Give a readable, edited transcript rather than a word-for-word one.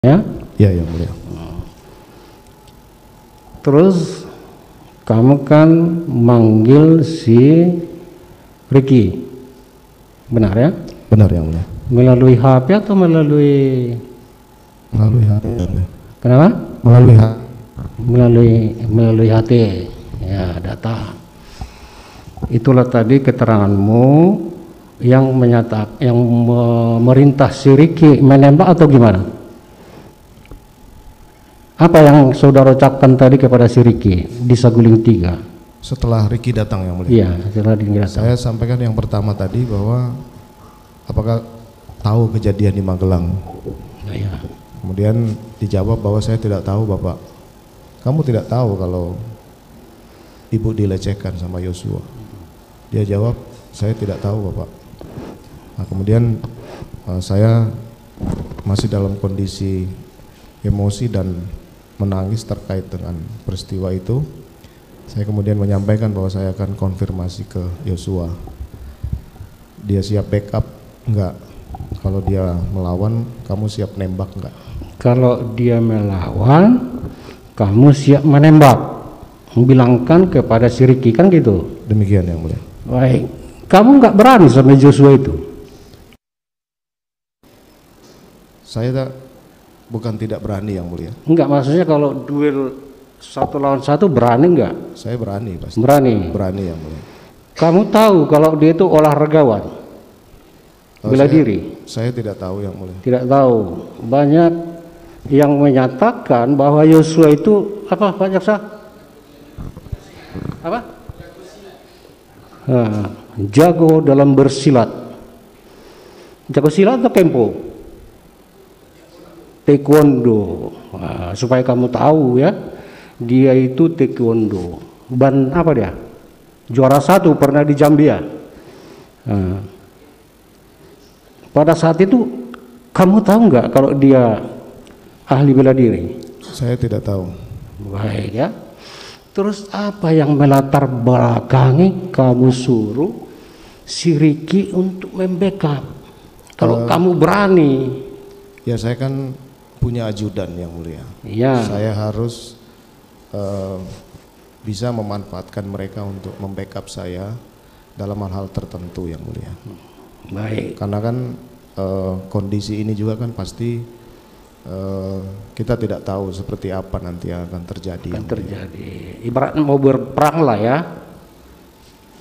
Ya? Ya, yang mulia. Terus kamu kan manggil si Ricky, benar ya? Benar yang mulia. Melalui HP atau melalui HP. kenapa? Melalui HP. Melalui HT, ya, data. Itulah tadi keteranganmu yang merintah si Ricky menembak atau gimana? Apa yang saudara ucapkan tadi kepada si Ricky di Saguling 3? Setelah Ricky datang yang mulia. Iya, setelah Ricky datang. Saya sampaikan yang pertama tadi bahwa apakah tahu kejadian di Magelang. Iya. Kemudian dijawab bahwa saya tidak tahu, Bapak. Kamu tidak tahu kalau ibu dilecehkan sama Yosua. Dia jawab, saya tidak tahu, Bapak. Nah, kemudian saya masih dalam kondisi emosi dan menangis terkait dengan peristiwa itu. Saya kemudian menyampaikan bahwa saya akan konfirmasi ke Yosua. Dia siap backup enggak? Kalau dia melawan, kamu siap nembak enggak? Kalau dia melawan, kamu siap menembak. Bilangkan kepada si Ricky, kan gitu? Demikian yang mulia. Baik. Kamu enggak berani sama Joshua itu? Saya bukan tidak berani yang mulia. Enggak, maksudnya kalau duel 1 lawan 1 berani enggak? Saya berani pasti. Berani. Berani yang mulia. Kamu tahu kalau dia itu olahragawan, bela diri? Saya tidak tahu yang mulia. Tidak tahu. Banyak yang menyatakan bahwa Yosua itu apa, Pak Jaksa? Apa? Jago dalam bersilat. Jago silat atau kempo? Taekwondo. Nah, supaya kamu tahu ya, dia itu taekwondo. Ban apa dia? Juara 1 pernah di Zambia. Nah, pada saat itu kamu tahu nggak kalau dia ahli bela diri? Saya tidak tahu. Baik ya. Terus apa yang melatar belakangi kamu suruh si Ricky untuk membackup? Kalau kamu berani? Ya, saya kan punya ajudan yang mulia. Iya. Saya harus bisa memanfaatkan mereka untuk membackup saya dalam hal-hal tertentu yang mulia. Baik. Karena kan kondisi ini juga kan pasti kita tidak tahu seperti apa nanti yang akan terjadi. Ibarat mau berperang lah ya.